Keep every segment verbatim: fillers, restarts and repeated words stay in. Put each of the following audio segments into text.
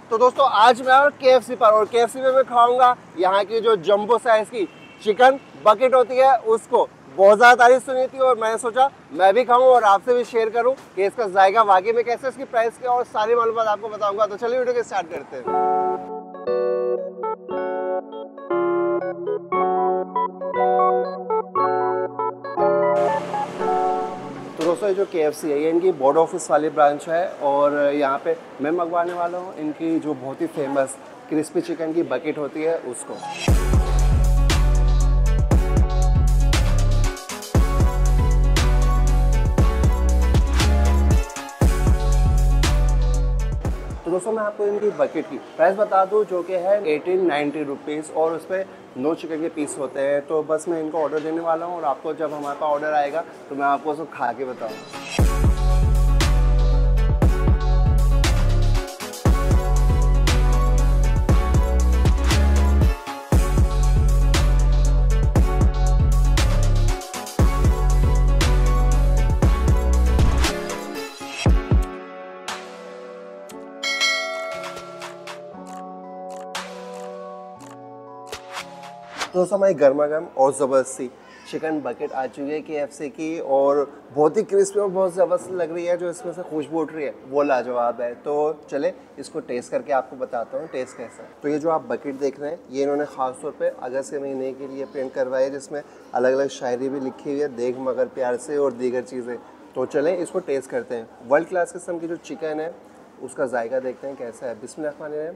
तो दोस्तों आज मैं और के एफ सी पर और के एफ सी में मैं खाऊंगा यहाँ की जो जंबो साइज की चिकन बकेट होती है उसको। बहुत ज़्यादा तारीफ सुनी थी और मैंने सोचा मैं भी खाऊं और आपसे भी शेयर करूं कि इसका जायका वाकई में कैसे, इसकी प्राइस क्या और सारी मालूमात आपको बताऊंगा। तो चलिए वीडियो को स्टार्ट करते हैं। तो दोस्तों जो के एफ सी है ये इनकी बोर्ड ऑफिस वाली ब्रांच है और यहाँ पे मैं मंगवाने वाला हूँ इनकी जो बहुत ही फेमस क्रिस्पी चिकन की बकेट होती है उसको। तो दोस्तों मैं आपको इनकी बकेट की प्राइस बता दूं जो कि है एटीन नाइन्टी रुपीज़ और उस पर नौ चिकन के पीस होते हैं। तो बस मैं इनको ऑर्डर देने वाला हूं और आपको जब हमारे पास ऑर्डर आएगा तो मैं आपको उसको खा के बताऊंगा। तो दोस्तों हमारी गर्मा गर्म और ज़बरदस्ती चिकन बकेट आ चुकी है के एफ सी की और बहुत ही क्रिस्पी और बहुत ज़बरदस्त लग रही है। जो इसमें से खुशबू उठ रही है वो लाजवाब है। तो चले इसको टेस्ट करके आपको बताता हूँ टेस्ट कैसा है। तो ये जो आप बकेट देख रहे हैं ये इन्होंने ख़ास तौर पे अगस्त के महीने के लिए प्रिंट करवाई है, जिसमें अलग अलग शायरी भी लिखी हुई है, देख मगर प्यार से और दीगर चीज़ें। तो चलें इसको टेस्ट करते हैं। वर्ल्ड क्लास किस्म की जो चिकन है उसका जायका देखते हैं कैसा है। बिस्मिल्लाह।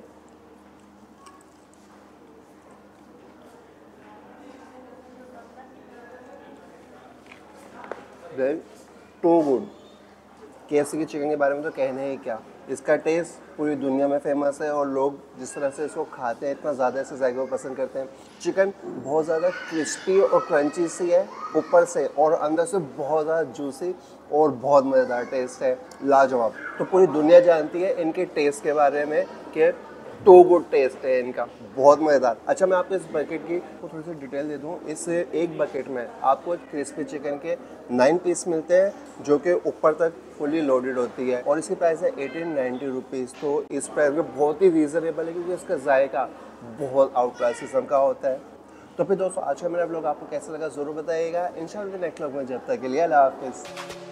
Too good. K F C की चिकन के बारे में तो कहने ही क्या, इसका टेस्ट पूरी दुनिया में फेमस है और लोग जिस तरह से इसको खाते हैं इतना ज़्यादा इसे जायके को पसंद करते हैं। चिकन बहुत ज़्यादा क्रिस्पी और क्रंची सी है ऊपर से और अंदर से बहुत ज़्यादा जूसी और बहुत मज़ेदार टेस्ट है, लाजवाब। तो पूरी दुनिया जानती है इनके टेस्ट के बारे में कि टू गुड टेस्ट है इनका, बहुत मज़ेदार। अच्छा मैं आपको इस बकेट की को थोड़ी सी डिटेल दे दूँ। इस एक बकेट में आपको क्रिस्पी चिकन के नाइन पीस मिलते हैं जो कि ऊपर तक फुली लोडेड होती है और इसकी प्राइस है एटीन नाइन्टी रुपीज़। तो इस प्राइस में बहुत ही रीज़नेबल है क्योंकि इसका जायका बहुत आउट क्लास किस्म का होता है। तो फिर दोस्तों आज का मेरा ब्लॉग आपको कैसा लगा ज़रूर बताइएगा। इंशाल्लाह नेक्स्ट ब्लॉग में, जब तक के लिए अल्लाह हाफ़िज़।